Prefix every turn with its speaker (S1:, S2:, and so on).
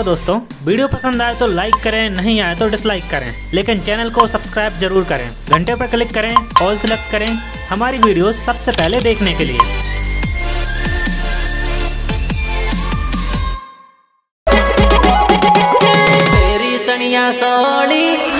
S1: Hello दोस्तों, video पसंद आए तो लाइक करें, नहीं आए तो डिसलाइक करें, लेकिन चैनल को सब्सक्राइब जरूर करें। घंटे पर क्लिक करें, ऑल सेलेक्ट करें हमारी वीडियो सबसे पहले देखने के लिए।
S2: तेरी सनिया सोड़ी